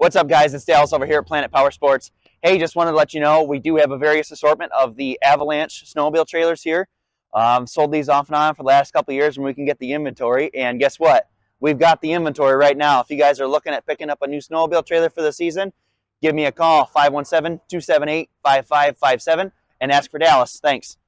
What's up, guys? It's Dallas over here at Planet Powersports. Hey, just wanted to let you know we do have a various assortment of the Avalanche snowmobile trailers here. Sold these off and on for the last couple of years when we can get the inventory. And guess what? We've got the inventory right now. If you guys are looking at picking up a new snowmobile trailer for the season, give me a call, 517-278-5557, and ask for Dallas. Thanks.